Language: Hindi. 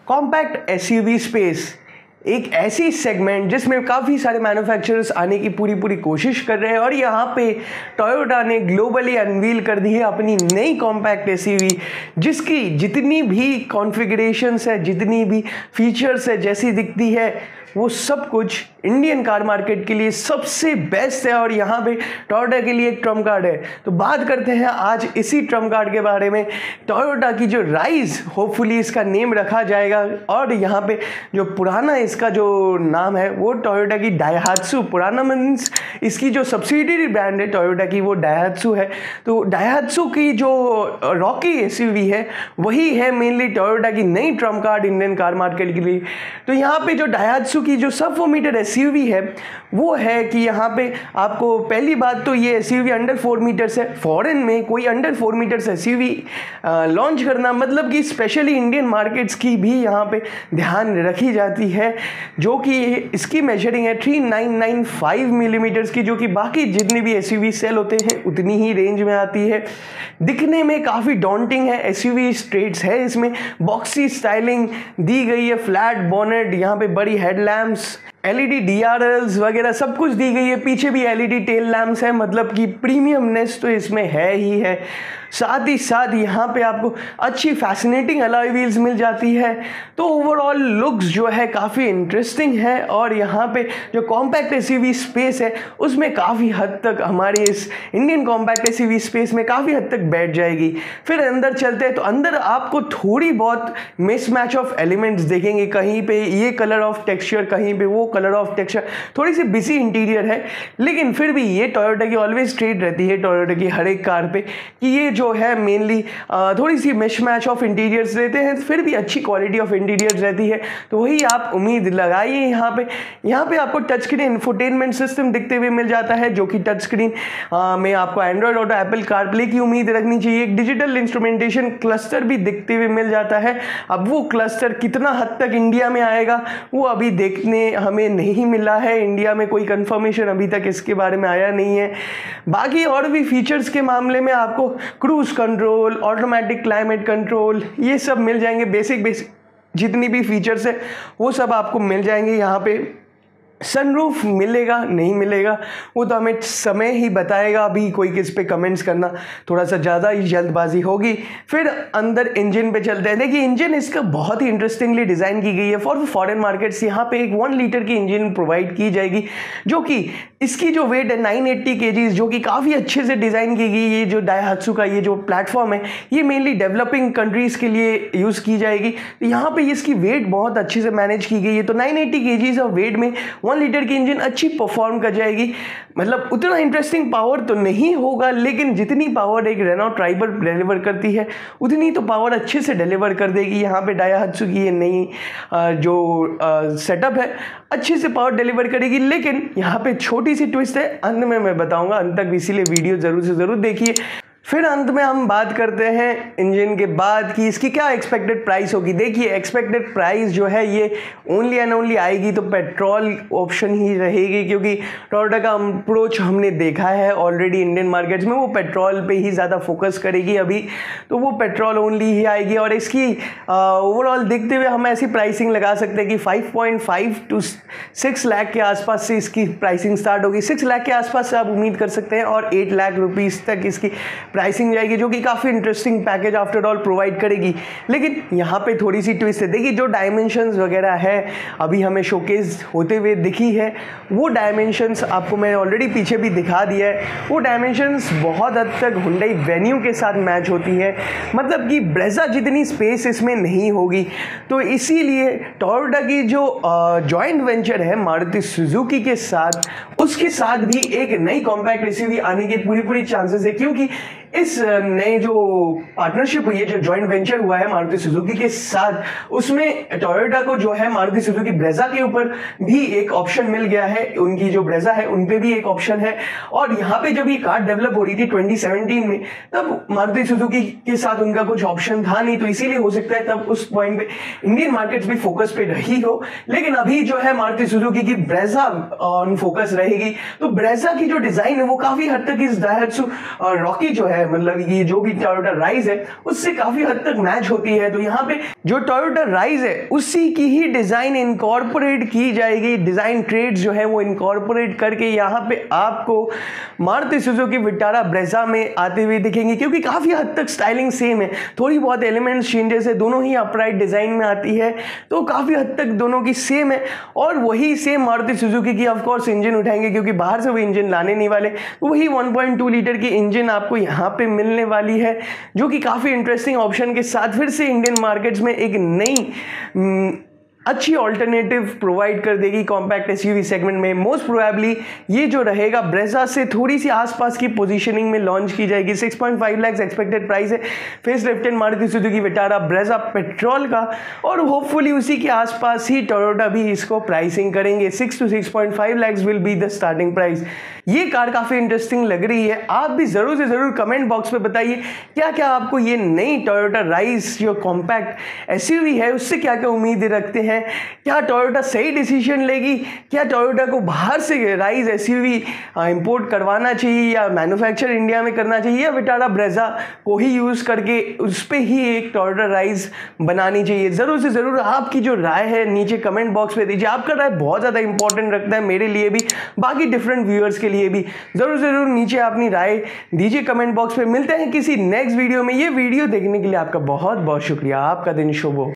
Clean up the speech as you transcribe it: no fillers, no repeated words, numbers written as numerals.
कॉम्पैक्ट एसयूवी स्पेस एक ऐसी सेगमेंट जिसमें काफ़ी सारे मैन्युफैक्चरर्स आने की पूरी कोशिश कर रहे हैं और यहाँ पे टोयोटा ने ग्लोबली अनवील कर दी है अपनी नई कॉम्पैक्ट एसयूवी, जिसकी जितनी भी कॉन्फ़िगरेशंस है, जितनी भी फीचर्स है, जैसी दिखती है वो सब कुछ इंडियन कार मार्केट के लिए सबसे बेस्ट है और यहाँ पे टोयोटा के लिए एक ट्रम्प कार्ड है। तो बात करते हैं आज इसी ट्रम्प कार्ड के बारे में। टोयोटा की जो राइज, होपफुली इसका नेम रखा जाएगा और यहाँ पे जो पुराना इसका जो नाम है वो टोयोटा की डायहात्सू, पुराना मीन्स इसकी जो सब्सिडियरी ब्रांड है टोयोटा की वो डायहात्सू है। तो डायहात्सू की जो रॉकी एसयूवी है वही है मेनली टोयोटा की नई trump card Indian car market के लिए। तो यहाँ पे जो डायहात्सू की जो सब 4 मीटर एसयूवी है वो है कि यहाँ पे आपको पहली बात तो ये एसयूवी अंडर 4 मीटर्स है। फॉरेन में कोई अंडर 4 मीटर्स एसयूवी लॉन्च करना मतलब कि स्पेशली इंडियन मार्केट्स की भी यहाँ पे ध्यान रखी जाती है, जो कि इसकी मेजरिंग है 3995 मिलीमीटर्स की, जो कि बाकी जितने भी एसयूवी सेल होते हैं उतनी ही रेंज में आती है। दिखने में काफ़ी डॉन्टिंग है, एसयूवी स्ट्रेट्स है, इसमें बॉक्सी स्टाइलिंग दी गई है, फ्लैट बोनेट, यहाँ पे बड़ी हेडलैम्प्स, एलईडी डीआरएल्स वगैरह सब कुछ दी गई है, पीछे भी एलईडी टेल लैम्प्स है, मतलब कि प्रीमियमनेस तो इसमें है ही है। साथ ही साथ यहाँ पे आपको अच्छी फैसिनेटिंग अलॉय व्हील्स मिल जाती है। तो ओवरऑल लुक्स जो है काफ़ी इंटरेस्टिंग है और यहाँ पे जो कॉम्पैक्ट एसयूवी स्पेस है उसमें काफ़ी हद तक हमारे इस इंडियन कॉम्पैक्ट एसयूवी स्पेस में काफ़ी हद तक बैठ जाएगी। फिर अंदर चलते हैं तो अंदर आपको थोड़ी बहुत मिसमैच ऑफ एलिमेंट्स देखेंगे, कहीं पे ये कलर ऑफ टेक्सचर, कहीं पे वो कलर ऑफ टेक्सचर, थोड़ी सी बिजी इंटीरियर है, लेकिन फिर भी ये टोयोटा की ऑलवेज ट्रेड रहती है टोयोटा की हर एक कार पे कि ये जो है मेनली थोड़ी सी मिसमैच ऑफ इंटीरियर्स रहते हैं, फिर भी अच्छी क्वालिटी ऑफ इंटीरियर्स रहती है। तो वही आप उम्मीद लगाइए। यहाँ पे आपको टच स्क्रीन इंफोटेनमेंट सिस्टम दिखते हुए मिल जाता है, जो कि टच स्क्रीन में आपको एंड्रॉयड ऑटो, एप्पल कारप्ले की उम्मीद रखनी चाहिए। एक डिजिटल इंस्ट्रूमेंटेशन क्लस्टर भी दिखते हुए मिल जाता है। अब वो क्लस्टर कितना हद तक इंडिया में आएगा वो अभी देखने हमें नहीं मिला है, इंडिया में कोई कंफर्मेशन अभी तक इसके बारे में आया नहीं है। बाकी और भी फीचर्स के मामले में आपको cruise control, automatic climate control, ये सब मिल जाएंगे। बेसिक जितनी भी फीचर्स है वो सब आपको मिल जाएंगे। यहाँ पे सनरूफ मिलेगा नहीं मिलेगा वो तो हमें समय ही बताएगा, अभी कोई किस पे कमेंट्स करना थोड़ा सा ज़्यादा ही जल्दबाजी होगी। फिर अंदर इंजन पे चलते हैं। देखिए इंजन इसका बहुत ही इंटरेस्टिंगली डिज़ाइन की गई है फॉर फॉरेन मार्केट्स। यहाँ पे एक 1 लीटर की इंजन प्रोवाइड की जाएगी, जो कि इसकी जो वेट है 980 kgs, जो कि काफ़ी अच्छे से डिज़ाइन की गई। ये जो डायहात्सू का ये जो प्लेटफॉर्म है ये मेनली डेवलपिंग कंट्रीज़ के लिए यूज़ की जाएगी। तो यहाँ पे इसकी वेट बहुत अच्छे से मैनेज की गई है। तो 980 kgs ऑफ वेट में 1 लीटर की इंजन अच्छी परफॉर्म कर जाएगी। मतलब उतना इंटरेस्टिंग पावर तो नहीं होगा, लेकिन जितनी पावर एक रेनॉ ट्राइबर डिलीवर करती है उतनी तो पावर अच्छे से डिलीवर कर देगी। यहाँ पे डायहात्सू की ये नई जो सेटअप है अच्छे से पावर डिलीवर करेगी। लेकिन यहाँ पे छोटी सी ट्विस्ट है, अंत में मैं बताऊंगा, अंत तक इसीलिए वीडियो जरूर से ज़रूर देखिए। फिर अंत में हम बात करते हैं इंजन के बाद कि इसकी क्या एक्सपेक्टेड प्राइस होगी। देखिए एक्सपेक्टेड प्राइस जो है ये ओनली एंड ओनली आएगी तो पेट्रोल ऑप्शन ही रहेगी, क्योंकि टोयोटा का अप्रोच हमने देखा है ऑलरेडी इंडियन मार्केट्स में, वो पेट्रोल पे ही ज़्यादा फोकस करेगी अभी, तो वो पेट्रोल ओनली ही आएगी। और इसकी ओवरऑल देखते हुए हम ऐसी प्राइसिंग लगा सकते हैं कि 5.5 to 6 लाख के आसपास से इसकी प्राइसिंग स्टार्ट होगी। 6 लाख के आसपास से आप उम्मीद कर सकते हैं और 8 लाख रुपीज़ तक इसकी प्राइसिंग जाएगी, जो कि काफ़ी interesting package after all provide करेगी। लेकिन यहाँ पे थोड़ी सी ट्विस्ट है। देखिए जो डायमेंशंस वगैरह है अभी हमें शोकेस होते हुए दिखी है, वो डायमेंशंस आपको मैं ऑलरेडी पीछे भी दिखा दिया है। वो डायमेंशंस बहुत हद तक हुंडई वेन्यू के साथ मैच होती है, मतलब कि ब्रेजा जितनी स्पेस इसमें नहीं होगी। तो इसीलिए टोयोटा की जो जॉइंट वेंचर है मारुति सुजुकी के साथ, उसके साथ भी एक नई कॉम्पैक्ट एसयूवी आने के पूरी चांसेस है, क्योंकि इस नए जो पार्टनरशिप हुई है, जो जॉइंट वेंचर हुआ है मारुति सुजुकी के साथ, उसमें टोयोटा को जो है मारुति सुजुकी ब्रेजा के ऊपर भी एक ऑप्शन मिल गया है। उनकी जो ब्रेजा है उन पे भी एक ऑप्शन है। और यहाँ पे जब ये कार डेवलप हो रही थी 2017 में, तब मारुति सुजुकी के साथ उनका कुछ ऑप्शन था नहीं, तो इसीलिए हो सकता है तब उस पॉइंट पे इंडियन मार्केट्स भी फोकस पे रही हो। लेकिन अभी जो है मारुति सुजुकी की ब्रेजा ऑन फोकस रहेगी। तो ब्रेजा की जो डिजाइन है वो काफी हद तक इस डायहात्सू रॉकी जो है है, मतलब ये जो भी टोयोटा राइज है उससे काफी हद तक मैच होती है। तो यहाँ पे जो टोयोटा राइज है उसी की ही डिजाइन इनकॉर्पोरेट की जाएगी, डिजाइन ट्रेड्स जो है वो इनकॉर्पोरेट करके यहाँ पे आपको मारुति सुजुकी विटारा ब्रेजा में आते हुए दिखेंगे, क्योंकि काफी हद तक स्टाइलिंग सेम है, थोड़ी बहुत एलिमेंट्स चेंजेस है, दोनों ही अपराइट डिजाइन में आती है, तो काफी हद तक दोनों की सेम है। और वही सेम मारुति सुजुकी की ऑफ कोर्स इंजन उठाएंगे, क्योंकि बाहर से वो इंजन लाने नहीं वाले, वही 1.2 लीटर की इंजन आपको यहाँ पे मिलने वाली है, जो कि काफी इंटरेस्टिंग ऑप्शन के साथ फिर से इंडियन मार्केट्स में एक नई अच्छी ऑल्टरनेटिव प्रोवाइड कर देगी कॉम्पैक्ट एसयूवी सेगमेंट में। मोस्ट प्रोबेबली ये जो रहेगा ब्रेजा से थोड़ी सी आसपास की पोजीशनिंग में लॉन्च की जाएगी। 6.5 लाख एक्सपेक्टेड प्राइस है face lifted Maruti Suzuki Vitara Brezza petrol का, और होपफुली उसी के आसपास ही टोयोटा भी इसको प्राइसिंग करेंगे। 6 to 6.5 lakh will be the starting price. ये कार काफी इंटरेस्टिंग लग रही है। आप भी जरूर से जरूर कमेंट बॉक्स में बताइए क्या क्या आपको ये नई टोयोटा राइज जो कॉम्पैक्ट एसयूवी है उससे क्या क्या उम्मीद रखते हैं। क्या टोयोटा सही डिसीजन लेगी, क्या टोयोटा को बाहर से राइज एसयूवी इंपोर्ट करवाना चाहिए या मैन्युफैक्चर इंडिया में करना चाहिए, या विटारा ब्रेजा को ही यूज करके उस पर ही एक टोयोटा राइज बनानी चाहिए। जरूर से जरूर आपकी जो राय है नीचे कमेंट बॉक्स में दीजिए। आपका राय बहुत ज्यादा इंपॉर्टेंट रखता है मेरे लिए भी, बाकी डिफरेंट व्यूअर्स के लिए भी। जरूर जरूर नीचे अपनी राय दीजिए कमेंट बॉक्स में। मिलते हैं किसी नेक्स्ट वीडियो में। ये वीडियो देखने के लिए आपका बहुत बहुत शुक्रिया। आपका दिन शुभ हो।